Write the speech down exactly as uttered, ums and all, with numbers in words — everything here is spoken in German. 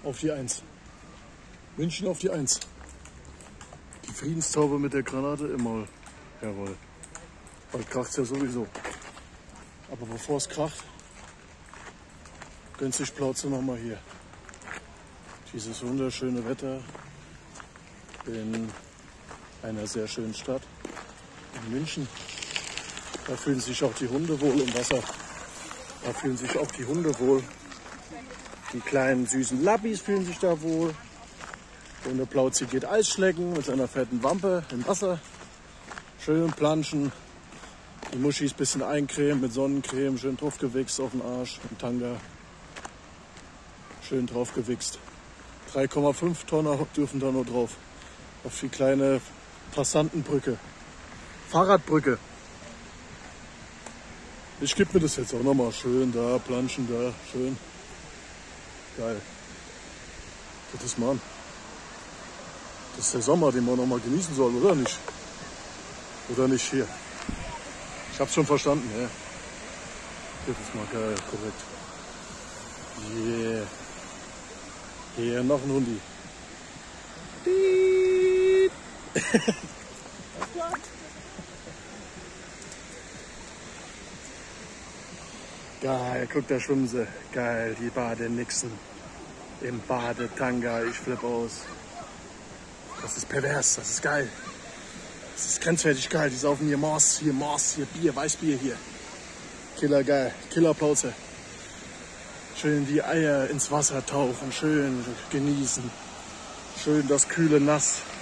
auf die Eins. München auf die Eins. Die Friedenstaube mit der Granate im Maul. Jawohl. Bald kracht es ja sowieso. Aber bevor es kracht, gönnt sich Plauze nochmal hier. Dieses wunderschöne Wetter in einer sehr schönen Stadt, in München. Da fühlen sich auch die Hunde wohl im Wasser. Da fühlen sich auch die Hunde wohl. Die kleinen süßen Lappis fühlen sich da wohl. Und der Plauzi geht Eis schlecken mit seiner fetten Wampe im Wasser. Schön planschen. Die Muschis ein bisschen eincremen mit Sonnencreme. Schön draufgewichst auf den Arsch. Im Tanga. Schön draufgewichst. drei Komma fünf Tonner dürfen da nur drauf. Auf die kleine Passantenbrücke. Fahrradbrücke. Ich gebe mir das jetzt auch nochmal schön da, planschen da, schön. Geil. Guck das mal an. Das ist der Sommer, den man nochmal genießen soll, oder nicht? Oder nicht hier? Ich hab's schon verstanden, ja. Das ist mal geil, korrekt. Yeah. Hier noch ein Hundi. Geil, guck, da schwimmen sie. Geil, die Badenixen. Im Badetanga, ich flipp aus. Das ist pervers, das ist geil. Das ist grenzwertig geil. Die saufen hier Mors, hier Mors, hier Bier, Weißbier hier. Killer geil, Killerplauze. Schön die Eier ins Wasser tauchen, schön genießen. Schön das kühle Nass.